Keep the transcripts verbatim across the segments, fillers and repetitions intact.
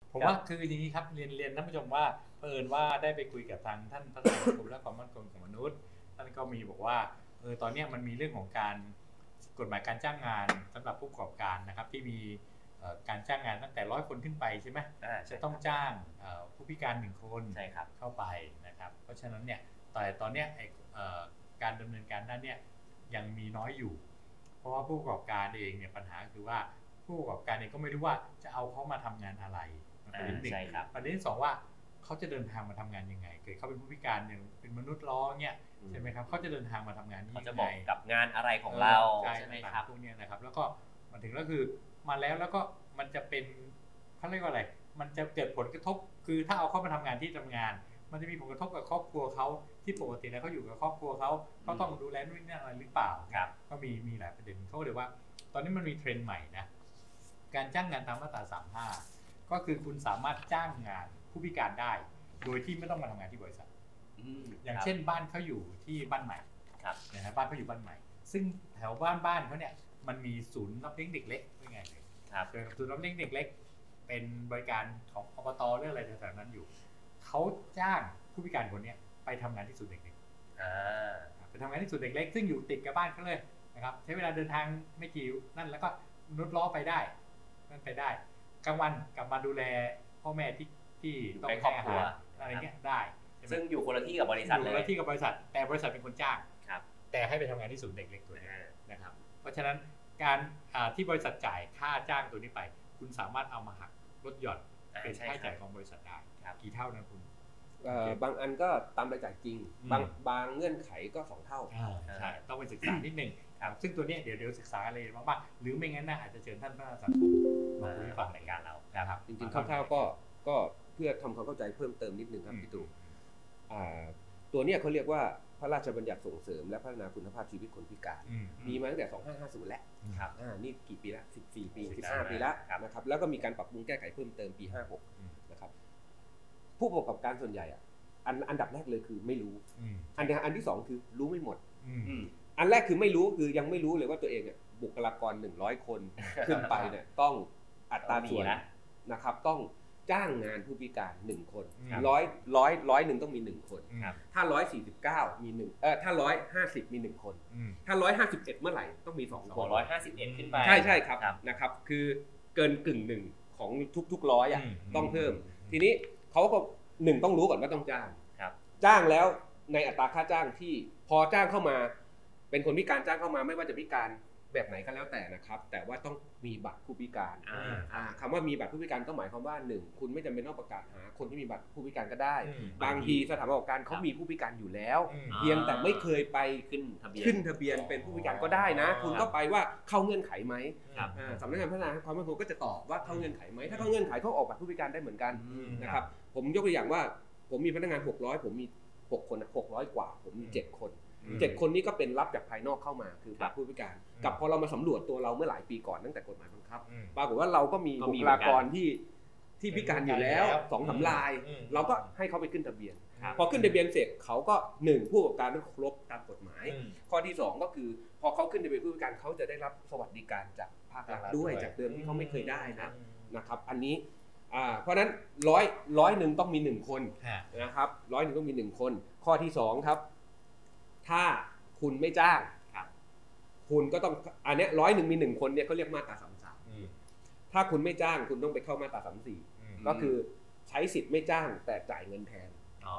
ผมว่าคืออย่างนี้ครับเรียนเรียนท่านผู้ชมว่าเอิญว่าได้ไปคุยกับทางท่านพัฒนาสังคมและความมั่นคงของมนุษย์ท่านก็มีบอกว่าเออตอนนี้มันมีเรื่องของการกฎหมายการจ้างงานสำหรับผู้ประกอบการนะครับที่มีการจ้างงานตั้งแต่ร้อยคนขึ้นไปใช่ไหมจะต้องจ้างผู้พิการหนึ่งคนเข้าไปนะครับเพราะฉะนั้นเนี่ยแต่ตอนนี้การดำเนินการด้านนี้ยังมีน้อยอยู่เพราะว่าผู้ประกอบการเองเนี่ยปัญหาคือว่าผู้ประกอบการเองก็ไม่รู้ว่าจะเอาเขามาทำงานอะไรประเด็นหนึ่งประเด็นที่สองว่าเขาจะเดินทางมาทำงานยังไงเกิดเขาเป็นผู้พิการอย่างเป็นมนุษย์ล้อเนี่ยใช่ไหมครับเขาจะเดินทางมาทำงานยังไงเขาจะบอกกับงานอะไรของเราใช่ไหมครับพวกนี้นะครับแล้วก็มาถึงก็คือมาแล้วแล้วก็มันจะเป็นเขาเรียกว่าอะไรมันจะเกิดผลกระทบคือถ้าเอาเข้ามาทำงานที่ทำงานมันจะมีผลกระทบกับครอบครัวเขาที่ปกติแล้วเขาอยู่กับครอบครัวเขาเขาต้องดูแลนู่นนี่อะไรหรือเปล่าก็มีมีหลายประเด็นเขาเรียกว่าตอนนี้มันมีเทรนด์ใหม่นะการจ้างงานตามมาตราสามสิบห้าก็คือคุณสามารถจ้างงานผู้พิการได้โดยที่ไม่ต้องมาทำงานที่บริษัทอย่างเช่นบ้านเขาอยู่ที่บ้านใหม่นะฮะบ้านเขาอยู่บ้านใหม่ซึ่งแถวบ้านบ้านเขาเนี่ยมันมีศูนย์รับเลี้ยงเด็กเล็กยังไงเลยศูนย์รับเลี้ยงเด็กเล็กเป็นบริการของอบตเรื่องอะไรแถวๆนั้นอยู่เขาจ้างผู้พิการคนนี้ไปทำงานที่ศูนย์เด็กเล็กไปทำงานที่ศูนย์เด็กเล็กซึ่งอยู่ติดกับบ้านเขาเลยนะครับใช้เวลาเดินทางไม่กี่นั่นแล้วก็นุชล้อไปได้นั่นไปได้กลางวันกลับมาดูแลพ่อแม่ที่ที่ต้องให้อาหารอะไรเงี้ยได้ซึ่งอยู่คนละที่กับบริษัทเลยอยู่คนละที่กับบริษัทแต่บริษัทเป็นคนจ้างแต่ให้ไปทำงานที่ศูนย์เด็กเล็กตัวนี้นะครับเพราะฉะนั้นการที่บริษัทจ่ายค่าจ้างตัวนี้ไปคุณสามารถเอามาหักลดหย่อนเป็นค่าใช้จ่ายของบริษัทได้กี่เท่านั้นคุณบางอันก็ตามรายจ่ายจริงบางบางเงื่อนไขก็สองเท่าใช่ต้องไปศึกษานิดนึงซึ่งตัวนี้เดี๋ยวเดี๋ยวศึกษาอะไรบ้างๆหรือไม่งั้นน่าอาจจะเชิญท่านพัฒนาสังคมมาคุยฟังในการเรานะครับจริงๆคร่าวๆก็ก็เพื่อทำความเข้าใจเพิ่มเติมนิดนึงครับพี่ตู่ตัวนี้เขาเรียกว่าพระราชบัญญัติส่งเสริมและพัฒนาคุณภาพชีวิตคนพิการมีมาตั้งแต่สองพันห้าร้อยห้าสิบแล้วครับนี่กี่ปีละสิบสี่ปีสิบห้าปีแล้วนะครับแล้วก็มีการปรับปรุงแก้ไขเพิ่มเติมปีห้าหกนะครับผู้ประกอบการส่วนใหญ่อ่ะอันอันดับแรกเลยคือไม่รู้อันอันที่สองคือรู้ไม่หมดอันแรกคือไม่รู้คือยังไม่รู้เลยว่าตัวเองอ่ะบุคลากรหนึ่งร้อยคนขึ้นไปเนี่ยต้องอัตราส่วนนะครับต้องจ้างงานผู้พิการหนึ่งคนร้อยร้อยร้อยหนึ่งต้องมีหนึ่งคนถ้าร้อยสี่สิบเก้ามีหนึ่งเออถ้าร้อยห้าสิบมีหนึ่งคนถ้าร้อยห้าสิบเอ็ดเมื่อไหร่ต้องมีสองคนร้อยห้าสิบเอ็ดขึ้นไปใช่ใช่ครับนะครับคือเกินกึ่งหนึ่งของทุกๆร้อยอ่ะต้องเพิ่มทีนี้เขาก็หนึ่งต้องรู้ก่อนว่าต้องจ้างจ้างแล้วในอัตราค่าจ้างที่พอจ้างเข้ามาเป็นคนพิการจ้างเข้ามาไม่ว่าจะพิการแบบไหนก็แล้วแต่นะครับแต่ว่าต้องมีบัตรผู้พิการคำว่ามีบัตรผู้พิการก็หมายความว่าหนึ่งคุณไม่จำเป็นต้องประกาศหาคนที่มีบัตรผู้พิการก็ได้บางทีสถานประกอบการเขามีผู้พิการอยู่แล้วเพียงแต่ไม่เคยไปขึ้นทะเบียนขึ้นทะเบียนเป็นผู้พิการก็ได้นะคุณก็ไปว่าเข้าเงื่อนไขไหมสำนักงานพัฒนาความมั่นคงก็จะตอบว่าเข้าเงื่อนไขไหมถ้าเข้าเงื่อนไขเขาออกบัตรผู้พิการได้เหมือนกันนะครับผมยกตัวอย่างว่าผมมีพนักงานหกร้อยผมมีหกคนหกร้อยกว่าผมมีเจ็ดคนเจ็ดคนนี้ก็เป็นรับจากภายนอกเข้ามาคือบัตรผู้พิการกับพอเรามาสำรวจตัวเราเมื่อหลายปีก่อนตั้งแต่กฎหมายบังคับปรากฏว่าเราก็มีบุคลากรที่ที่พิการอยู่แล้วสองสามรายเราก็ให้เขาไปขึ้นทะเบียนพอขึ้นทะเบียนเสร็จเขาก็หนึ่งผู้ประกอบการต้องครบตามกฎหมายข้อที่สองก็คือพอเขาขึ้นทะเบียนผู้พิการเขาจะได้รับสวัสดิการจากภาครัฐด้วยจากเดิมที่เขาไม่เคยได้นะนะครับอันนี้เพราะนั้นร้อยร้อยหนึ่งต้องมีหนึ่งคนนะครับร้อยหนึ่งต้องมีหนึ่งคนข้อที่สองครับถ้าคุณไม่จ้างคุณก็ต้องอันนี้ร้อยหนึ่งมีหนึ่งคนเนี่ยเขาเรียกมาตราสามสามถ้าคุณไม่จ้างคุณต้องไปเข้ามาตราสามสี่ก็คือใช้สิทธิ์ไม่จ้างแต่จ่ายเงินแทน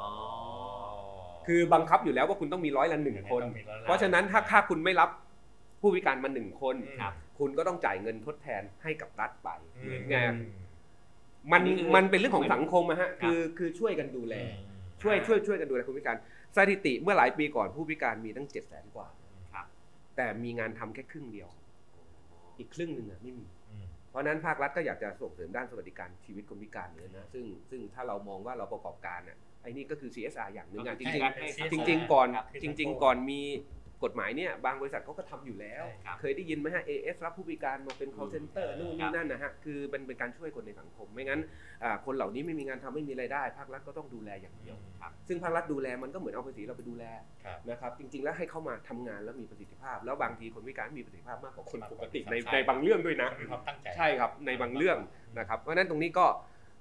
คือบังคับอยู่แล้วว่าคุณต้องมีร้อยละหนึ่งคนเพราะฉะนั้นถ้าถ้าคุณไม่รับผู้พิการมาหนึ่งคนคุณก็ต้องจ่ายเงินทดแทนให้กับรัฐไปไงมันมันเป็นเรื่องของสังคมนะฮะคือคือช่วยกันดูแลช่วยช่วยช่วยกันดูแลผู้พิการสถิติเมื่อหลายปีก่อนผู้พิการมีตั้งเจ็ดแสนกว่าแต่มีงานทำแค่ครึ่งเดียวอีกครึ่งหนึ่งอ่ะไม่มีเพราะนั้นภาครัฐก็อยากจะส่งเสริมด้านสวัสดิการชีวิตคนพิการเลยนะซึ่งซึ่งถ้าเรามองว่าเราประกอบการอ่ะไอ้นี่ก็คือ ซี เอส อาร์ อย่างหนึ่งอ่ะจริงๆจริงๆก่อนจริงๆก่อนมีกฎหมายเนี่ยบางบริษัทเขาก็ทำอยู่แล้วเคยได้ยินไหมฮะ เอ เอส รับผู้พิการมาเป็น call center นู่นนี่นั่นนะฮะคือมันเป็นการช่วยคนในสังคมไม่งั้นคนเหล่านี้ไม่มีงานทำไม่มีรายได้ภาครัฐก็ต้องดูแลอย่างเดียวซึ่งภาครัฐดูแลมันก็เหมือนเอาภาษีเราไปดูแลนะครับจริงๆแล้วให้เข้ามาทำงานแล้วมีประสิทธิภาพแล้วบางทีคนพิการมีประสิทธิภาพมากกว่าคนปกติในในบางเรื่องด้วยนะใช่ครับในบางเรื่องนะครับเพราะฉะนั้นตรงนี้ก็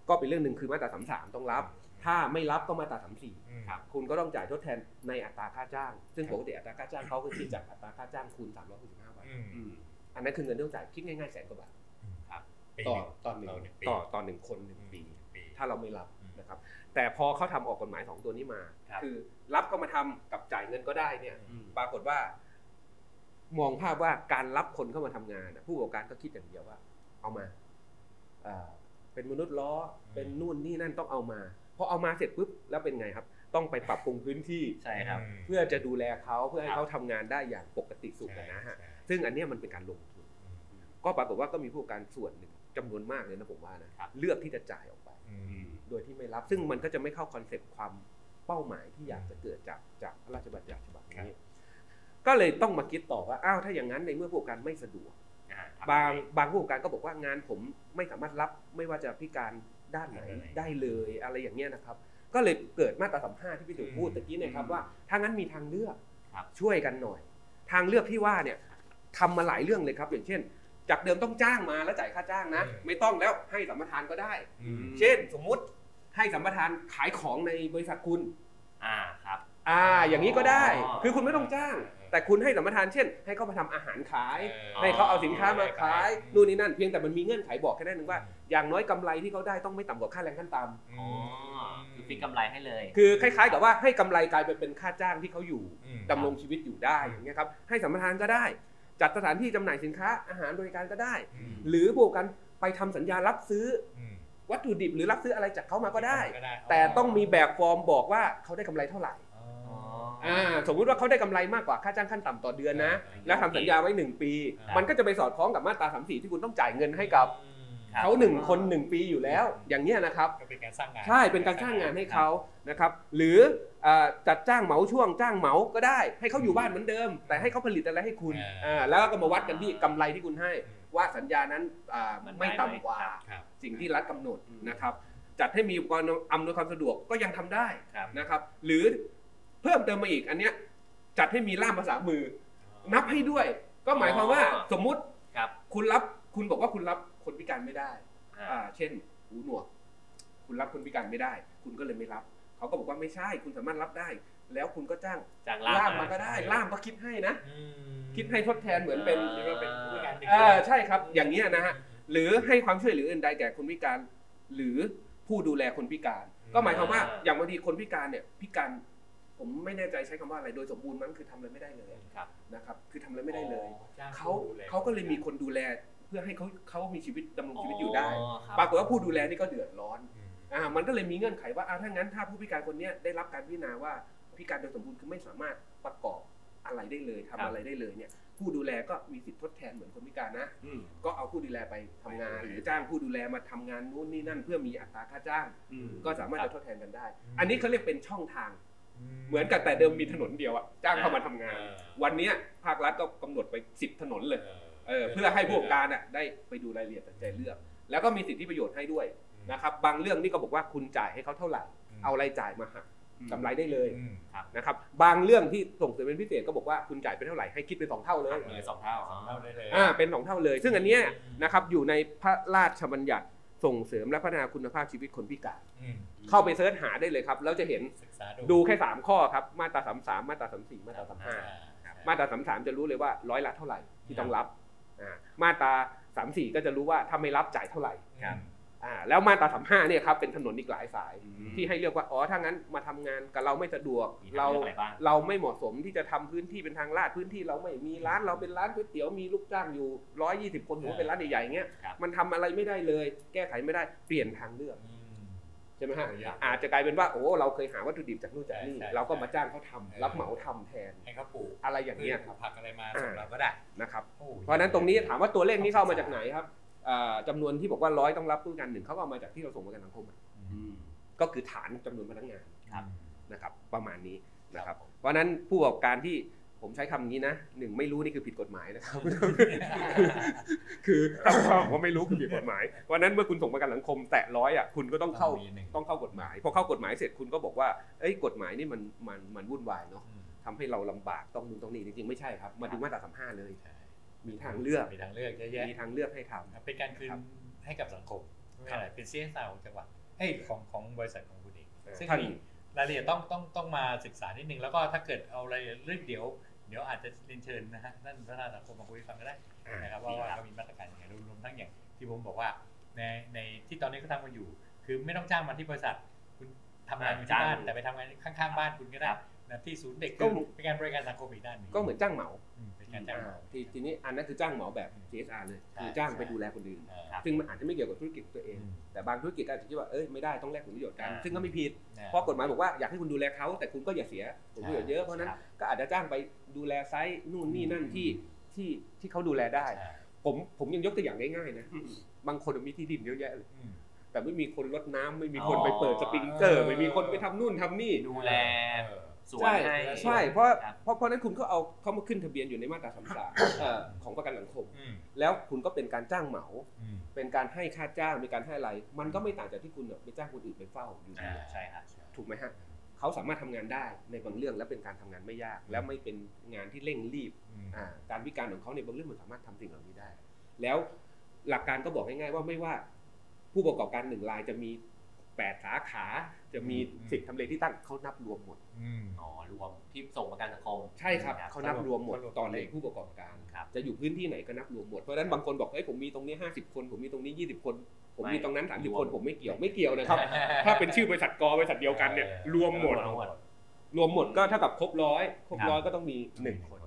ก็เป็นเรื่องหนึ่งคือมาตราสามสิบสามต้องรับถ้าไม่รับก็มาตราสามสิบสี่ครับคุณก็ต้องจ่ายทดแทนในอัตราค่าจ้างซึ่งปกติอัตราค่าจ้างเขาก็คิดจากอัตราค่าจ้างคูณสามร้อยหกสิบห้าวันอันนั้นคือเงินที่ต้องจ่ายคิดง่ายๆแสนกว่าบาทครับต่อตอนหนึ่งต่อตอนหนึ่งคนหนึ่งปีถ้าเราไม่รับนะครับแต่พอเขาทำออกกฎหมายสองตัวนี้มาคือรับก็มาทำกับจ่ายเงินก็ได้เนี่ยปรากฏว่ามองภาพว่าการรับคนเข้ามาทำงานผู้ประกอบการก็คิดอย่างเดียวว่าเอามาเป็นมนุษย์ล้อเป็นนู่นนี่นั่นต้องเอามาพอเอามาเสร็จปุ๊บแล้วเป็นไงครับต้องไปปรับปรุงพื้นที่ใช่ครับเพื่อจะดูแลเขาเพื่อให้เขาทำงานได้อย่างปกติสุขนะฮะซึ่งอันนี้มันเป็นการลงทุนก็ปรากฏว่าก็มีผู้ประกอบการส่วนหนึ่งจำนวนมากเลยนะผมว่านะเลือกที่จะจ่ายออกไปโดยที่ไม่รับซึ่งมันก็จะไม่เข้าคอนเซ็ปต์ความเป้าหมายที่อยากจะเกิดจากจากพระราชบัญญัติฉบับนี้ก็เลยต้องมาคิดต่อว่าอ้าวถ้าอย่างนั้นในเมื่อผู้ประกอบการไม่สะดวกบางบางผู้ประกอบการก็บอกว่างานผมไม่สามารถรับไม่ว่าจะพิการด้านไหนได้เลยอะไรอย่างเงี้ยนะครับก็เลยเกิดมาตราสามสิบห้าที่พี่ตู่พูดตะกี้เนี่ยครับว่าถ้างั้นมีทางเลือกช่วยกันหน่อยทางเลือกที่ว่าเนี่ยทำมาหลายเรื่องเลยครับอย่างเช่นจากเดิมต้องจ้างมาแล้วจ่ายค่าจ้างนะไม่ต้องแล้วให้สัมปทานก็ได้เช่นสมมุติให้สัมปทานขายของในบริษัทคุณอ่าครับอ่าอย่างนี้ก็ได้คือคุณไม่ต้องจ้างแต่คุณให้สัมปทานเช่นให้เขามาทำอาหารขายให้เขาเอาสินค้ามาขายนู่นนี่นั่นเพียงแต่มันมีเงื่อนไขบอกแค่นั้นนึงว่าอย่างน้อยกำไรที่เขาได้ต้องไม่ต่ำกว่าค่าแรงขั้นต่ำอ๋อคือฟิกกำไรให้เลยคือคล้ายๆกับว่าให้กำไรกลายไปเป็นค่าจ้างที่เขาอยู่ดำรงชีวิตอยู่ได้อย่างเงี้ยครับให้สัมปทานก็ได้จัดสถานที่จำหน่ายสินค้าอาหารบริการก็ได้หรือพวกกันไปทำสัญญารับซื้อวัตถุดิบหรือรับซื้ออะไรจากเขามาก็ได้แต่ต้องมีแบบฟอร์มบอกว่าเขาได้กำไรเท่าไหร่สมมุติว่าเขาได้กำไรมากกว่าค่าจ้างขั้นต่ำต่อเดือนนะแล้วทำสัญญาไว้หนึ่งปีมันก็จะไปสอดคล้องกับมาตราสามสิบสี่ที่คุณต้องจ่ายเงินให้กับเขาหนึ่งคนหนึ่งปีอยู่แล้วอย่างเงี้ยนะครับเป็นการสร้างงานใช่เป็นการสร้างงานให้เขานะครับหรือจัดจ้างเหมาช่วงจ้างเหมาก็ได้ให้เขาอยู่บ้านเหมือนเดิมแต่ให้เขาผลิตอะไรให้คุณแล้วก็มาวัดกันที่กำไรที่คุณให้ว่าสัญญานั้นไม่ต่ำกว่าสิ่งที่รัฐกำหนดนะครับจัดให้มีความอำนวยความสะดวกก็ยังทำได้นะครับหรือเพิ่มเติมมาอีกอันเนี้ยจัดให้มีล่ามภาษามือนับให้ด้วยก็หมายความว่าสมมุติคุณรับคุณบอกว่าคุณรับคนพิการไม่ได้อ่าเช่นหูหนวกคุณรับคนพิการไม่ได้คุณก็เลยไม่รับเขาก็บอกว่าไม่ใช่คุณสามารถรับได้แล้วคุณก็จ้างล่ามมาก็ได้ล่ามก็คิดให้นะคิดให้ทดแทนเหมือนเป็นเป็นผู้พิการอ่าใช่ครับอย่างเงี้ยนะฮะหรือให้ความช่วยเหลืออื่นใดแก่คนพิการหรือผู้ดูแลคนพิการก็หมายความว่าอย่างบางทีคนพิการเนี่ยพิการผมไม่แน่ใจใช้คำว่าอะไรโดยสมบูรณ์มันคือทำอะไรไม่ได้เลยนะครับคือทำอะไรไม่ได้เลยเขาเขาก็เลยมีคนดูแลเพื่อให้เขาเขามีชีวิตดำรงชีวิตอยู่ได้ปรากฏว่าผู้ดูแลนี่ก็เดือดร้อนอ่ามันก็เลยมีเงื่อนไขว่าอ่าถ้างั้นถ้าผู้พิการคนนี้ได้รับการพิจารณาว่าพิการโดยสมบูรณ์คือไม่สามารถประกอบอะไรได้เลยทำอะไรได้เลยเนี่ยผู้ดูแลก็มีสิทธิทดแทนเหมือนคนพิการนะก็เอาผู้ดูแลไปทำงานหรือจ้างผู้ดูแลมาทำงานนู่นนี่นั่นเพื่อมีอัตราค่าจ้างก็สามารถจะทดแทนกันได้อันนี้เขาเรียกเป็นช่องทางเหมือนกับแต่เดิมมีถนนเดียวอะจ้างเข้ามาทำงานวันนี้ภาครัฐก็กำหนดไปสิบถนนเลยเออเพื่อให้ผู้ประกอบการอะได้ไปดูรายละเอียดตัดใจเลือกแล้วก็มีสิทธิประโยชน์ให้ด้วยนะครับบางเรื่องนี่ก็บอกว่าคุณจ่ายให้เขาเท่าไหร่เอารายจ่ายมาหักกำไรได้เลยนะครับบางเรื่องที่ส่งเสริมเป็นพิเศษก็บอกว่าคุณจ่ายเป็นเท่าไหร่ให้คิดเป็นสองเท่าเลยสองเท่าสองเท่าได้เลยอ่าเป็นสองเท่าเลยซึ่งอันเนี้ยนะครับอยู่ในพระราชบัญญัติส่งเสริมและพัฒนาคุณภาพชีวิตคนพิการเข้าไปเสิร์ชหาได้เลยครับแล้วจะเห็นดูแค่สามข้อครับมาตราสามสิบสามมาตราสามสิบสี่มาตราสามสิบห้ามาตราสามสิบสามจะรู้เลยว่าร้อยละเท่าไหร่ที่ต้องรับมาตราสามสิบสี่ก็จะรู้ว่าถ้าไม่รับจ่ายเท่าไหร่อ่าแล้วมาตราสามสิบห้าเนี่ยครับเป็นถนนอีกหลายสายที่ให้เลือกว่าอ๋อถ้างั้นมาทำงานกับเราไม่สะดวกเราเราไม่เหมาะสมที่จะทำพื้นที่เป็นทางลาดพื้นที่เราไม่มีร้านเราเป็นร้านก๋วยเตี๋ยวมีลูกจ้างอยู่หนึ่งร้อยยี่สิบคนถือว่าเป็นร้านใหญ่ๆเงี้ยมันทำอะไรไม่ได้เลยแก้ไขไม่ได้เปลี่ยนทางเลือกใช่ไหมฮะอาจจะกลายเป็นว่าโอ้เราเคยหาวัตถุดิบจากนู่นจากนี่เราก็มาจ้างเขาทำรับเหมาทำแทนให้เขาปลูกอะไรอย่างเงี้ยครับผักอะไรมาส่งเราก็ได้นะครับเพราะฉะนั้นตรงนี้ถามว่าตัวเลขนี้เข้ามาจากไหนครับจำนวนที่บอกว่าร้อยต้องรับผู้พิการหนึ่งเขาก็เอามาจากที่เราส่งประกันสังคมก็คือฐานจำนวนพนักงานนะครับประมาณนี้นะครับเพราะนั้นผู้ประกอบการที่ผมใช้คำนี้นะหนึ่งไม่รู้นี่คือผิดกฎหมายนะครับคือถ้าว่าไม่รู้คือผิดกฎหมายเพราะนั้นเมื่อคุณส่งประกันสังคมแตะร้อยอ่ะคุณก็ต้องเข้าต้องเข้ากฎหมายพอเข้ากฎหมายเสร็จคุณก็บอกว่าเอ้ยกฎหมายนี่มันมันมันวุ่นวายเนาะทำให้เราลำบากต้องนู่นต้องนี่จริงๆไม่ใช่ครับมาดูมาตราสามสิบห้าเลยมีทางเลือกมีทางเลือกเยอะแยะมีทางเลือกให้ทำเป็นการคืนให้กับสังคมไม่อะไรเป็น ซี เอส อาร์ ของจังหวัดเอ้ยของของบริษัทของคุณเองซึ่งท่านรายละเอียดต้องต้องต้องมาศึกษานิดนึงแล้วก็ถ้าเกิดเอารายละเอียดเรื่องเดี๋ยวเดี๋ยวอาจจะเรียนเชิญนะฮะท่านประธานสังคมมาคุยให้ฟังก็ได้นะครับว่าว่าเขามีมาตรการยังไงรวมทั้งอย่างที่ผมบอกว่าในในที่ตอนนี้เขาทำกันอยู่คือไม่ต้องจ้างมาที่บริษัทคุณทำงานอยู่ที่บ้านแต่ไปทำงานข้างๆบ้านคุณก็ได้นะที่ศูนย์เด็กก็เป็นการบริการสังคมอีกด้านนึงก็เหมือนจ้างเหมาเป็นการจ้างเหมาทีทีนี้อันนั้นคือจ้างเหมาแบบ ซี เอส อาร์ เลยคือจ้างไปดูแลคนอื่นครับซึ่งมันอาจจะไม่เกี่ยวกับธุรกิจตัวเองอืมแต่บางธุรกิจอาจจะคิดว่าเอ้ยไม่ได้ต้องแลกผลประโยชน์กันอ่าซึ่งก็ไม่ผิดนะเพราะกฎหมายบอกว่าอยากให้คุณดูแลเขาแต่คุณก็อย่าเสียผลประโยชน์เยอะเพราะฉะนั้นครับก็อาจจะจ้างไปดูแลไซต์นู่นนี่นั่นที่ที่ที่เขาดูแลได้ใช่ผมผมยังยกตัวอย่างง่ายๆนะบางคนมีที่ดินเยอะแยะเลยอืมแต่ไม่มีคนรดน้ำไม่มีคนอ๋อไปเปิดสปริงเกอร์เออไม่มีคนไปทำนู่นทำนี่ดูแลเออสวนใช่ให้ใช่เพราะครับเพราะเพราะนั้นคุณก็เอาเขามาขึ้นทะเบียนอยู่ในมาตราสามสามของประกันสังคมอืมแล้วคุณก็เป็นการจ้างเหมาอืมเป็นการให้ค่าจ้างเป็นการให้อะไร มันก็ไม่ต่างจากที่คุณเนี่ยไปจ้างคนอื่นไปเฝ้าอยู่ดีอ่าใช่ครับถูกไหมฮะเขาสามารถทำงานได้ในบางเรื่องและเป็นการทำงานไม่ยาก แล้วไม่เป็นงานที่เร่งรีบอืมอ่าการวิการของเขาในบางเรื่องมันสามารถทำสิ่งเหล่านี้ได้ แล้วหลักการก็บอกง่ายๆว่าไม่ว่าผู้ประกอบการหนึ่งรายจะมีแปดสาขาจะมีสิบทำเลที่ตั้งเขานับรวมหมดอืมอ๋อรวมที่ส่งประกันสังคมใช่ครับเขานับรวมหมดเขารวมตอนในผู้ประกอบการครับจะอยู่พื้นที่ไหนก็นับรวมหมดเพราะฉะนั้นบางคนบอกเฮ้ยผมมีตรงนี้ห้าสิบคนผมมีตรงนี้ยี่สิบคนผมมีตรงนั้นสามสิบคนผมไม่เกี่ยวไม่เกี่ยวนะครับ ถ้าเป็นชื่อบริษัทกบริษัทเดียวกันเนี่ยรวมหมดรวมหมดรวมหมดก็เท่ากับครบร้อยครบร้อยก็ต้องมีหนึ่งคน